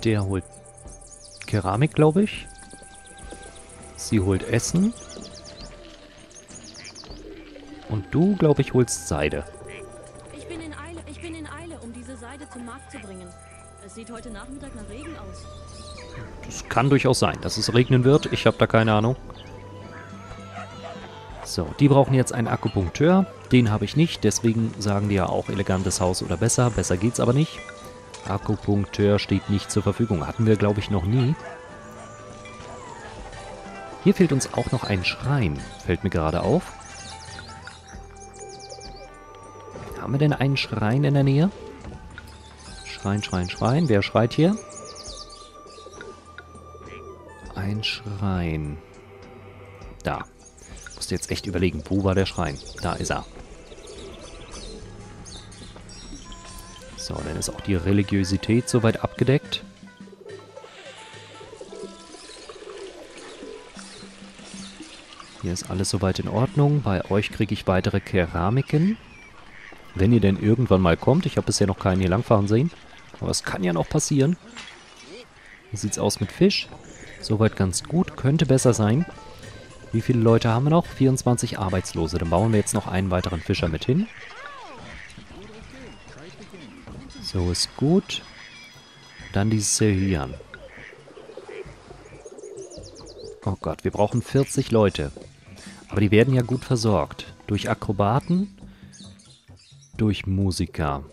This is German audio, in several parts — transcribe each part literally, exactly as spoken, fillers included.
Der holt Keramik, glaube ich. Sie holt Essen. Und du, glaube ich, holst Seide. Ich bin in Eile, ich bin in Eile, um diese Seide zum Markt zu bringen. Es sieht heute Nachmittag nach Regen aus. Das kann durchaus sein, dass es regnen wird. Ich habe da keine Ahnung. So, die brauchen jetzt einen Akupunkteur. Den habe ich nicht, deswegen sagen die ja auch elegantes Haus oder besser. Besser geht's aber nicht. Akupunkteur steht nicht zur Verfügung. Hatten wir, glaube ich, noch nie. Hier fehlt uns auch noch ein Schrein. Fällt mir gerade auf. Haben wir denn einen Schrein in der Nähe? Schrein, Schrein, Schrein. Wer schreit hier? Ein Schrein. Da. Musste jetzt echt überlegen, wo war der Schrein? Da ist er. So, dann ist auch die Religiosität soweit abgedeckt. Hier ist alles soweit in Ordnung. Bei euch kriege ich weitere Keramiken. Wenn ihr denn irgendwann mal kommt. Ich habe bisher noch keinen hier langfahren sehen. Aber es kann ja noch passieren. Wie sieht's aus mit Fisch? Soweit ganz gut. Könnte besser sein. Wie viele Leute haben wir noch? vierundzwanzig Arbeitslose. Dann bauen wir jetzt noch einen weiteren Fischer mit hin. So ist gut. Dann die Sehyan. Oh Gott, wir brauchen vierzig Leute. Aber die werden ja gut versorgt. Durch Akrobaten, durch Musiker.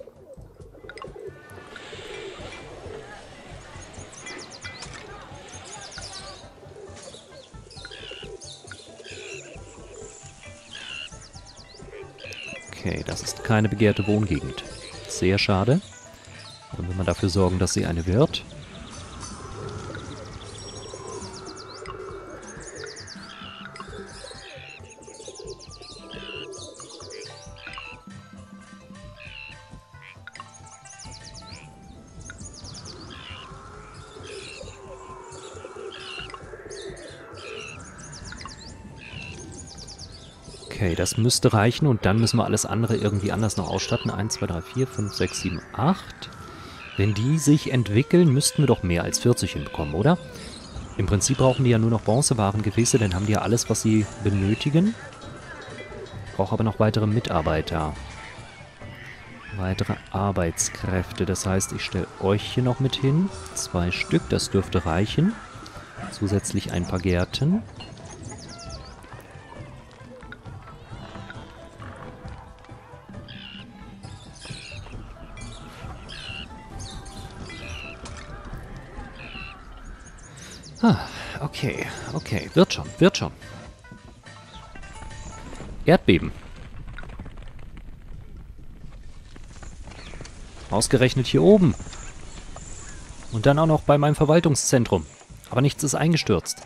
Okay, das ist keine begehrte Wohngegend. Sehr schade. Dann will man dafür sorgen, dass sie eine wird. Okay, das müsste reichen und dann müssen wir alles andere irgendwie anders noch ausstatten. eins, zwei, drei, vier, fünf, sechs, sieben, acht. Wenn die sich entwickeln, müssten wir doch mehr als vierzig hinbekommen, oder? Im Prinzip brauchen die ja nur noch Bronzewarengefäße, dann haben die ja alles, was sie benötigen. Brauche aber noch weitere Mitarbeiter. Weitere Arbeitskräfte. Das heißt, ich stelle euch hier noch mit hin. Zwei Stück, das dürfte reichen. Zusätzlich ein paar Gärten. Ah, okay, okay. Wird schon, wird schon. Erdbeben. Ausgerechnet hier oben. Und dann auch noch bei meinem Verwaltungszentrum. Aber nichts ist eingestürzt.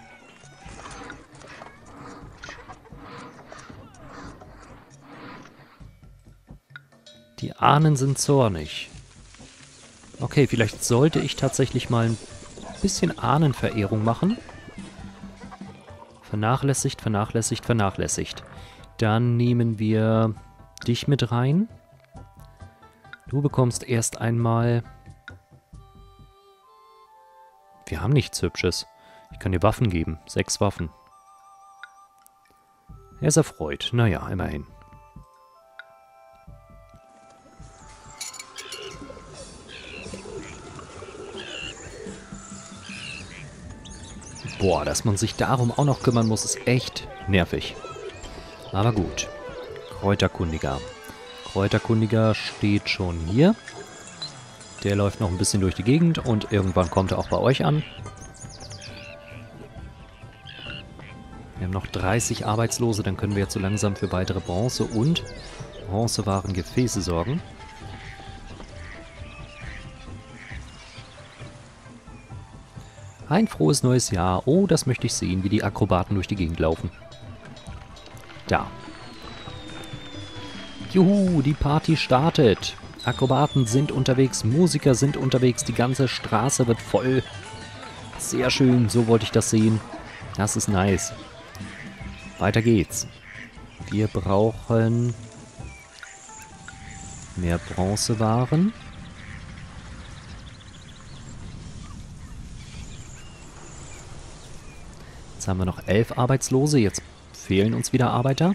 Die Ahnen sind zornig. Okay, vielleicht sollte ich tatsächlich mal ein bisschen Ahnenverehrung machen. Vernachlässigt, vernachlässigt, vernachlässigt. Dann nehmen wir dich mit rein. Du bekommst erst einmal... Wir haben nichts Hübsches. Ich kann dir Waffen geben. Sechs Waffen. Er ist erfreut. Naja, immerhin. Boah, dass man sich darum auch noch kümmern muss, ist echt nervig. Aber gut. Kräuterkundiger. Kräuterkundiger steht schon hier. Der läuft noch ein bisschen durch die Gegend und irgendwann kommt er auch bei euch an. Wir haben noch dreißig Arbeitslose, dann können wir jetzt so langsam für weitere Bronze- und Bronzewarengefäße sorgen. Ein frohes neues Jahr. Oh, das möchte ich sehen, wie die Akrobaten durch die Gegend laufen. Da. Juhu, die Party startet. Akrobaten sind unterwegs, Musiker sind unterwegs, die ganze Straße wird voll. Sehr schön, so wollte ich das sehen. Das ist nice. Weiter geht's. Wir brauchen mehr Bronzewaren. Jetzt haben wir noch elf Arbeitslose. Jetzt fehlen uns wieder Arbeiter.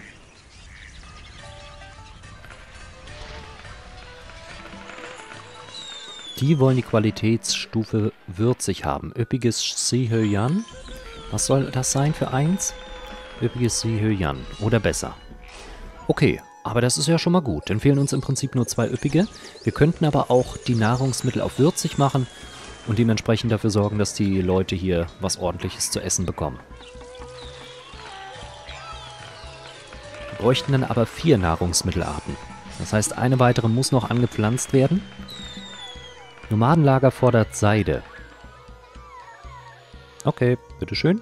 Die wollen die Qualitätsstufe würzig haben. Üppiges Sihöyan. Was soll das sein für eins? Üppiges Sihöyan. Oder besser. Okay, aber das ist ja schon mal gut. Dann fehlen uns im Prinzip nur zwei üppige. Wir könnten aber auch die Nahrungsmittel auf würzig machen und dementsprechend dafür sorgen, dass die Leute hier was Ordentliches zu essen bekommen. Wir bräuchten dann aber vier Nahrungsmittelarten. Das heißt, eine weitere muss noch angepflanzt werden. Nomadenlager fordert Seide. Okay, bitteschön.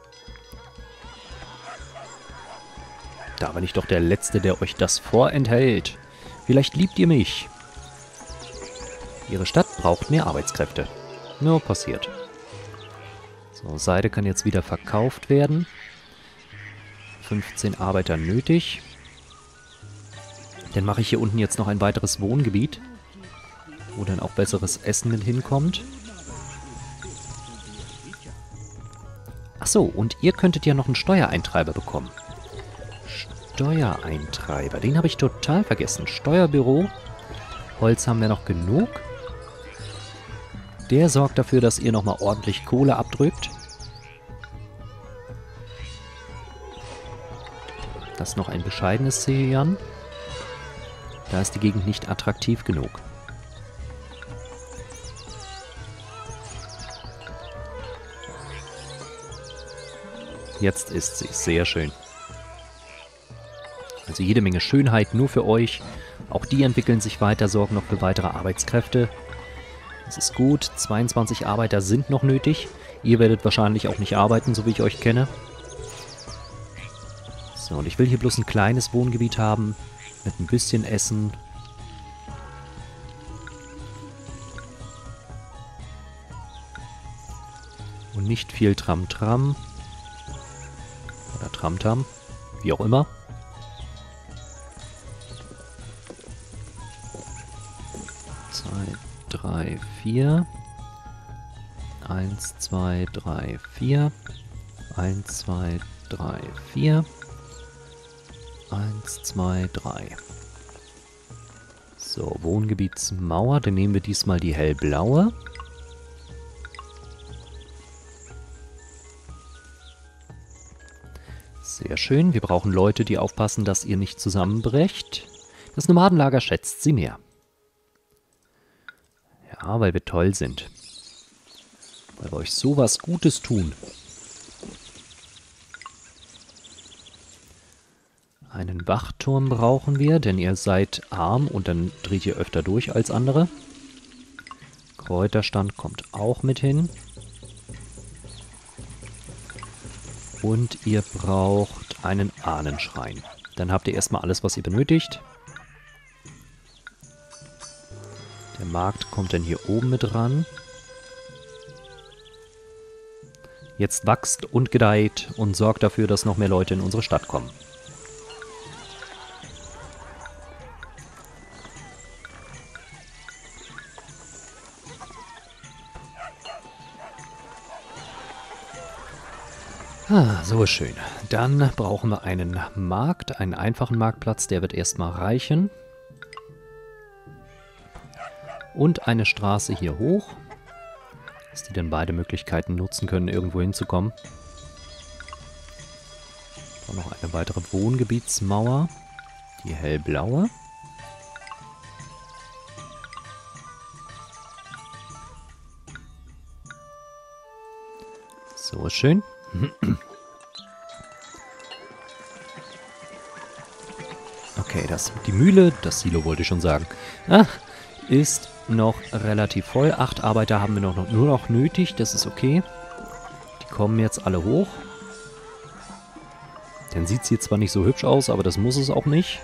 Da bin ich doch der Letzte, der euch das vorenthält. Vielleicht liebt ihr mich. Ihre Stadt braucht mehr Arbeitskräfte. Nur passiert. So, Seide kann jetzt wieder verkauft werden. fünfzehn Arbeiter nötig. Dann mache ich hier unten jetzt noch ein weiteres Wohngebiet, wo dann auch besseres Essen mit hinkommt. Achso, und ihr könntet ja noch einen Steuereintreiber bekommen. Steuereintreiber, den habe ich total vergessen. Steuerbüro. Holz haben wir noch genug. Der sorgt dafür, dass ihr nochmal ordentlich Kohle abdrückt. Das ist noch ein bescheidenes Sihöyan. Da ist die Gegend nicht attraktiv genug. Jetzt ist sie. Sehr schön. Also jede Menge Schönheit nur für euch. Auch die entwickeln sich weiter, sorgen noch für weitere Arbeitskräfte. Das ist gut. zweiundzwanzig Arbeiter sind noch nötig. Ihr werdet wahrscheinlich auch nicht arbeiten, so wie ich euch kenne. So, und ich will hier bloß ein kleines Wohngebiet haben. Mit ein bisschen Essen. Und nicht viel Tram-Tram. Oder Tram-Tam. Wie auch immer. zwei, drei, vier. eins, zwei, drei, vier. eins, zwei, drei, vier. eins, zwei, drei. So, Wohngebietsmauer. Dann nehmen wir diesmal die hellblaue. Sehr schön. Wir brauchen Leute, die aufpassen, dass ihr nicht zusammenbrecht. Das Nomadenlager schätzt sie mehr. Ja, weil wir toll sind. Weil wir euch sowas Gutes tun. Einen Wachturm brauchen wir, denn ihr seid arm und dann dreht ihr öfter durch als andere. Kräuterstand kommt auch mit hin. Und ihr braucht einen Ahnenschrein. Dann habt ihr erstmal alles, was ihr benötigt. Der Markt kommt dann hier oben mit ran. Jetzt wächst und gedeiht und sorgt dafür, dass noch mehr Leute in unsere Stadt kommen. Ah, so ist schön. Dann brauchen wir einen Markt, einen einfachen Marktplatz, der wird erstmal reichen. Und eine Straße hier hoch, dass die dann beide Möglichkeiten nutzen können, irgendwo hinzukommen. Dann noch eine weitere Wohngebietsmauer, die hellblaue. So ist schön. Okay, das, die Mühle, das Silo wollte ich schon sagen, ah, ist noch relativ voll. Acht Arbeiter haben wir noch, nur noch nötig, das ist okay. Die kommen jetzt alle hoch. Dann sieht es hier zwar nicht so hübsch aus, aber das muss es auch nicht.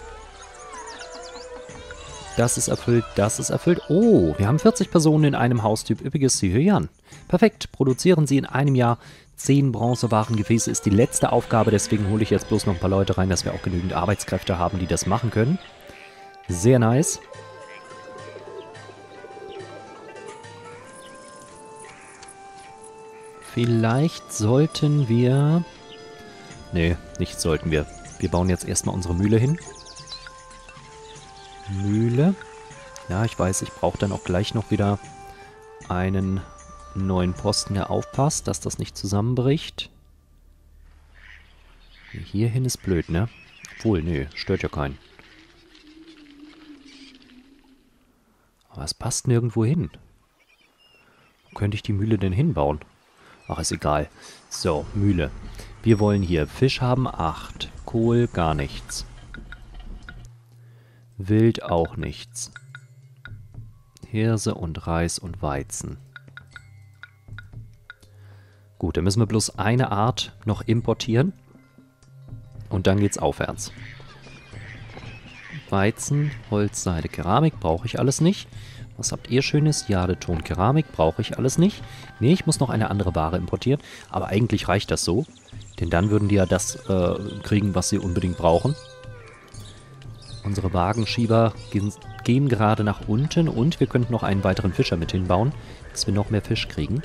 Das ist erfüllt, das ist erfüllt. Oh, wir haben vierzig Personen in einem Haustyp üppiges Sihöyan. Perfekt, produzieren Sie in einem Jahr zehn Bronzewarengefäße ist die letzte Aufgabe, deswegen hole ich jetzt bloß noch ein paar Leute rein, dass wir auch genügend Arbeitskräfte haben, die das machen können. Sehr nice. Vielleicht sollten wir... Nee, nicht sollten wir. Wir bauen jetzt erstmal unsere Mühle hin. Mühle. Ja, ich weiß, ich brauche dann auch gleich noch wieder einen neuen Posten, der aufpasst, dass das nicht zusammenbricht. Hierhin ist blöd, ne? Obwohl, nee, stört ja keinen. Aber es passt nirgendwo hin. Wo könnte ich die Mühle denn hinbauen? Ach, ist egal. So, Mühle. Wir wollen hier Fisch haben, acht. Kohl, gar nichts. Wild, auch nichts. Hirse und Reis und Weizen. Gut, dann müssen wir bloß eine Art noch importieren. Und dann geht's aufwärts. Weizen, Holz, Seide, Keramik brauche ich alles nicht. Was habt ihr Schönes? Jade, Ton, Keramik brauche ich alles nicht. Nee, ich muss noch eine andere Ware importieren. Aber eigentlich reicht das so. Denn dann würden die ja das äh, kriegen, was sie unbedingt brauchen. Unsere Wagenschieber gehen, gehen gerade nach unten. Und wir könnten noch einen weiteren Fischer mit hinbauen, dass wir noch mehr Fisch kriegen.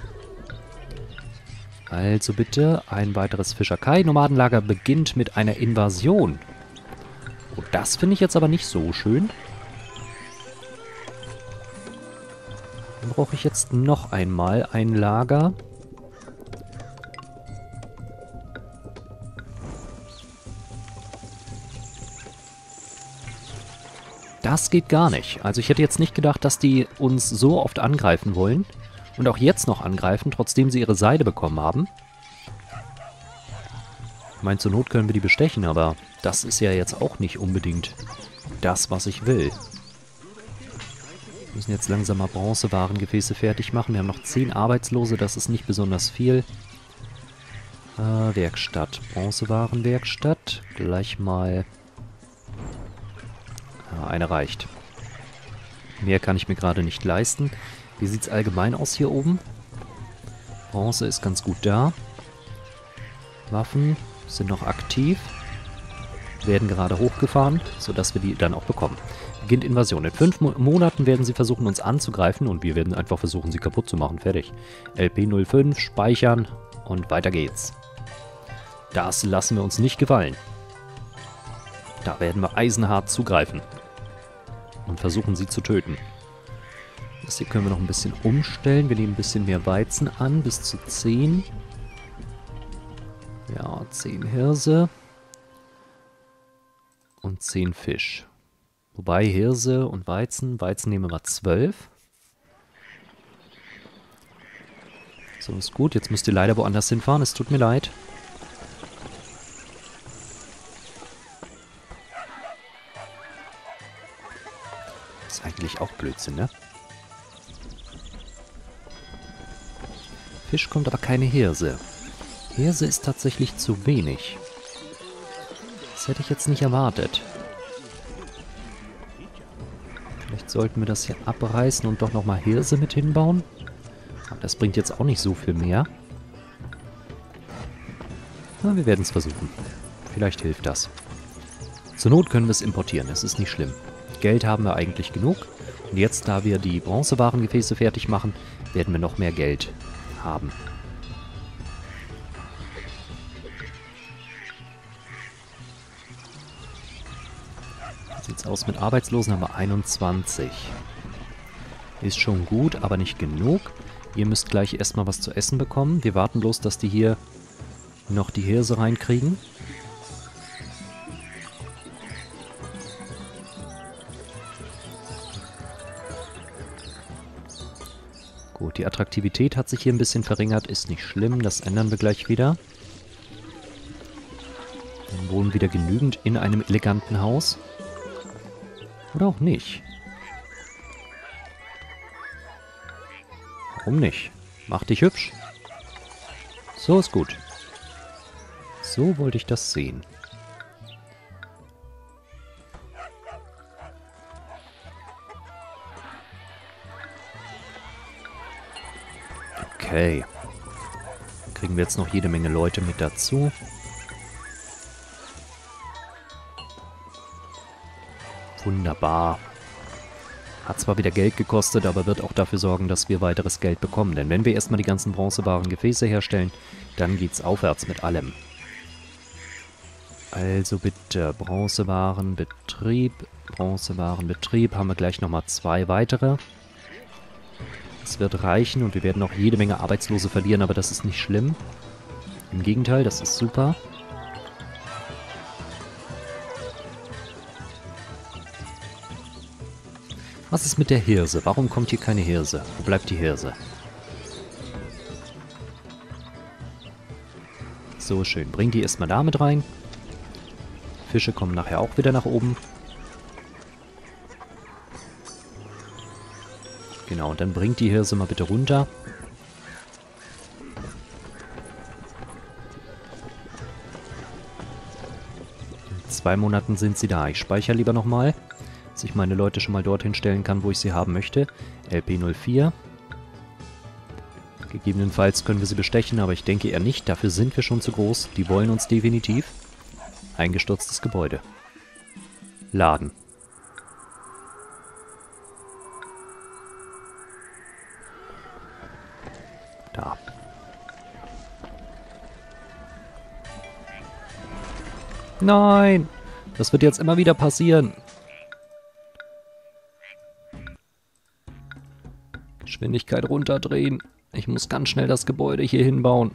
Also bitte ein weiteres Fischerei-Nomadenlager beginnt mit einer Invasion. Oh, das finde ich jetzt aber nicht so schön. Dann brauche ich jetzt noch einmal ein Lager. Das geht gar nicht. Also ich hätte jetzt nicht gedacht, dass die uns so oft angreifen wollen. Und auch jetzt noch angreifen, trotzdem sie ihre Seide bekommen haben. Ich meine, zur Not können wir die bestechen, aber das ist ja jetzt auch nicht unbedingt das, was ich will. Wir müssen jetzt langsam mal Bronzewarengefäße fertig machen. Wir haben noch zehn Arbeitslose, das ist nicht besonders viel. Äh, Werkstatt, Bronzewarenwerkstatt. Gleich mal... Ja, eine reicht. Mehr kann ich mir gerade nicht leisten. Wie sieht es allgemein aus hier oben? Bronze ist ganz gut da. Waffen sind noch aktiv. Werden gerade hochgefahren, sodass wir die dann auch bekommen. Beginnt Invasion. In fünf Mo Monaten werden sie versuchen, uns anzugreifen und wir werden einfach versuchen, sie kaputt zu machen. Fertig. L P null fünf, speichern und weiter geht's. Das lassen wir uns nicht gefallen. Da werden wir eisenhart zugreifen. Und versuchen, sie zu töten. Das hier können wir noch ein bisschen umstellen. Wir nehmen ein bisschen mehr Weizen an, bis zu zehn. Ja, zehn Hirse. Und zehn Fisch. Wobei Hirse und Weizen, Weizen nehmen wir zwölf. So, ist gut. Jetzt müsst ihr leider woanders hinfahren. Es tut mir leid. Das ist eigentlich auch Blödsinn, ne? Fisch kommt aber keine Hirse. Hirse ist tatsächlich zu wenig. Das hätte ich jetzt nicht erwartet. Vielleicht sollten wir das hier abreißen und doch nochmal Hirse mit hinbauen. Aber das bringt jetzt auch nicht so viel mehr. Na, wir werden es versuchen. Vielleicht hilft das. Zur Not können wir es importieren, es ist nicht schlimm. Geld haben wir eigentlich genug. Und jetzt, da wir die Bronzewarengefäße fertig machen, werden wir noch mehr Geld haben. Wie sieht's aus mit Arbeitslosen? Haben wir einundzwanzig. Ist schon gut, aber nicht genug. Ihr müsst gleich erstmal was zu essen bekommen. Wir warten bloß, dass die hier noch die Hirse reinkriegen. Gut, die Attraktivität hat sich hier ein bisschen verringert. Ist nicht schlimm, das ändern wir gleich wieder. Dann wohnen wieder genügend in einem eleganten Haus. Oder auch nicht. Warum nicht? Mach dich hübsch. So ist gut. So wollte ich das sehen. Okay. Kriegen wir jetzt noch jede Menge Leute mit dazu. Wunderbar. Hat zwar wieder Geld gekostet, aber wird auch dafür sorgen, dass wir weiteres Geld bekommen. Denn wenn wir erstmal die ganzen bronzebaren Gefäße herstellen, dann geht's aufwärts mit allem. Also bitte, Bronzewarenbetrieb, Bronzewarenbetrieb, haben wir gleich nochmal zwei weitere. Es wird reichen und wir werden noch jede Menge Arbeitslose verlieren, aber das ist nicht schlimm. Im Gegenteil, das ist super. Was ist mit der Hirse? Warum kommt hier keine Hirse? Wo bleibt die Hirse? So, schön. Bring die erstmal da mit rein. Fische kommen nachher auch wieder nach oben. Genau, und dann bringt die Hirse mal bitte runter. In zwei Monaten sind sie da. Ich speichere lieber nochmal, dass ich meine Leute schon mal dorthin stellen kann, wo ich sie haben möchte. L P null vier. Gegebenenfalls können wir sie bestechen, aber ich denke eher nicht. Dafür sind wir schon zu groß. Die wollen uns definitiv. Eingestürztes Gebäude. Laden. Da. Nein! Das wird jetzt immer wieder passieren. Geschwindigkeit runterdrehen. Ich muss ganz schnell das Gebäude hier hinbauen.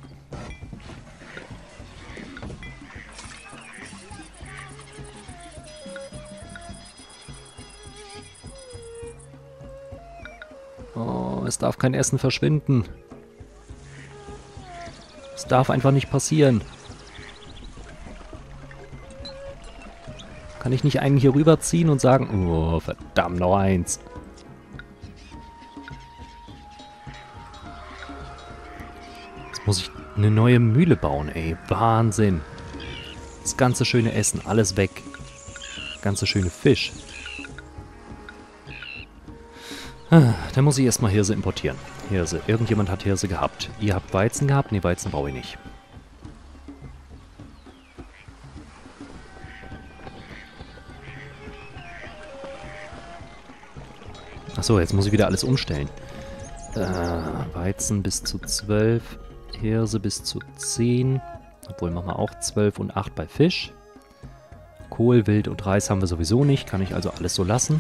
Oh, es darf kein Essen verschwinden. Es darf einfach nicht passieren. Kann ich nicht einen hier rüberziehen und sagen, oh, verdammt, noch eins. Jetzt muss ich eine neue Mühle bauen, ey. Wahnsinn. Das ganze schöne Essen, alles weg. Das ganze schöne Fisch. Ah, dann muss ich erstmal Hirse importieren. Hirse. Irgendjemand hat Hirse gehabt. Ihr habt Weizen gehabt? Ne, Weizen brauche ich nicht. Achso, jetzt muss ich wieder alles umstellen. Äh, Weizen bis zu zwölf. Hirse bis zu zehn. Obwohl, machen wir auch zwölf und acht bei Fisch. Kohl, Wild und Reis haben wir sowieso nicht. Kann ich also alles so lassen.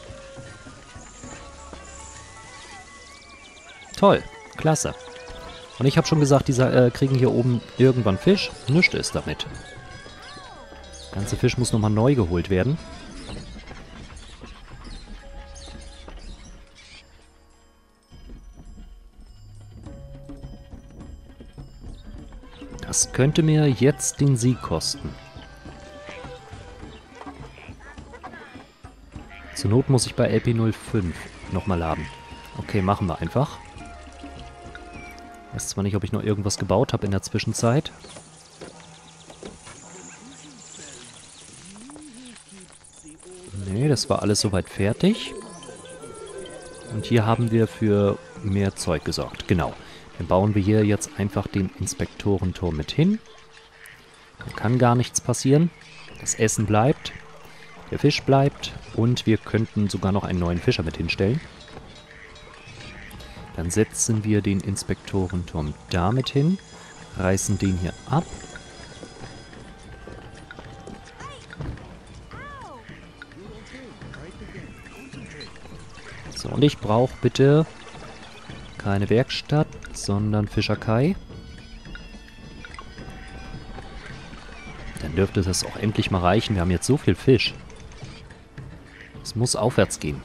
Toll, klasse. Und ich habe schon gesagt, die äh, kriegen hier oben irgendwann Fisch. Nichts ist damit. Der ganze Fisch muss nochmal neu geholt werden. Das könnte mir jetzt den Sieg kosten. Zur Not muss ich bei L P null fünf nochmal laden. Okay, machen wir einfach. Ich weiß zwar nicht, ob ich noch irgendwas gebaut habe in der Zwischenzeit. Nee, das war alles soweit fertig. Und hier haben wir für mehr Zeug gesorgt. Genau. Dann bauen wir hier jetzt einfach den Inspektorenturm mit hin. Da kann gar nichts passieren. Das Essen bleibt. Der Fisch bleibt. Und wir könnten sogar noch einen neuen Fischer mit hinstellen. Dann setzen wir den Inspektorenturm damit hin, reißen den hier ab. So, und ich brauche bitte keine Werkstatt, sondern Fischerei. Dann dürfte das auch endlich mal reichen. Wir haben jetzt so viel Fisch. Es muss aufwärts gehen.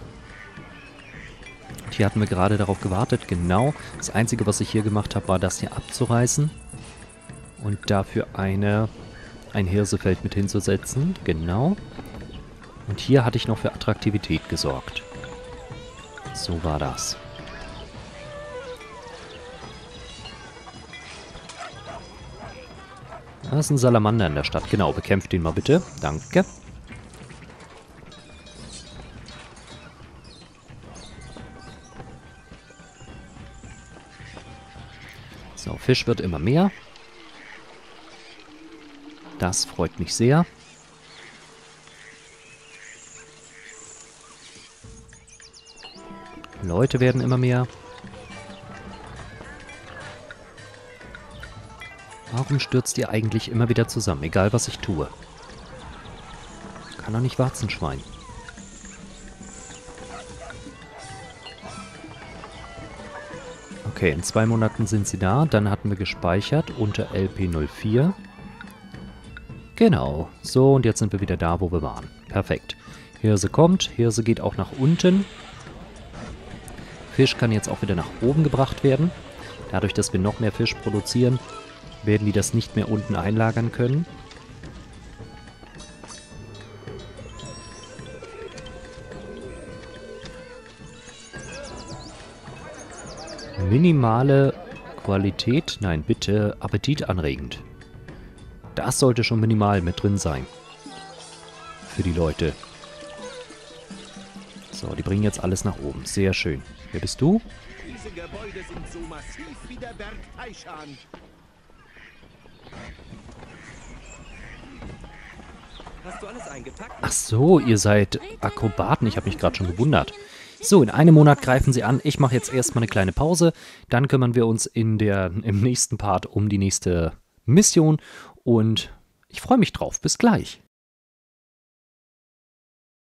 Hier hatten wir gerade darauf gewartet, genau. Das Einzige, was ich hier gemacht habe, war das hier abzureißen. Und dafür eine, ein Hirsefeld mit hinzusetzen. Genau. Und hier hatte ich noch für Attraktivität gesorgt. So war das. Da ist ein Salamander in der Stadt. Genau, bekämpft den mal bitte. Danke. So, Fisch wird immer mehr. Das freut mich sehr. Leute werden immer mehr. Warum stürzt ihr eigentlich immer wieder zusammen, egal was ich tue? Kann doch nicht Warzenschwein. Okay, in zwei Monaten sind sie da. Dann hatten wir gespeichert unter L P null vier. Genau. So, und jetzt sind wir wieder da, wo wir waren. Perfekt. Hirse kommt. Hirse geht auch nach unten. Fisch kann jetzt auch wieder nach oben gebracht werden. Dadurch, dass wir noch mehr Fisch produzieren, werden die das nicht mehr unten einlagern können. Minimale Qualität, nein, bitte appetitanregend. Das sollte schon minimal mit drin sein. Für die Leute. So, die bringen jetzt alles nach oben. Sehr schön. Wer bist du? Diese Gebäude sind so massiv wie der Berg Taishan. Hast du alles eingepackt? Ach so, ihr seid Akrobaten. Ich habe mich gerade schon gewundert. So, in einem Monat greifen sie an. Ich mache jetzt erstmal eine kleine Pause. Dann kümmern wir uns in der, im nächsten Part um die nächste Mission. Und ich freue mich drauf. Bis gleich.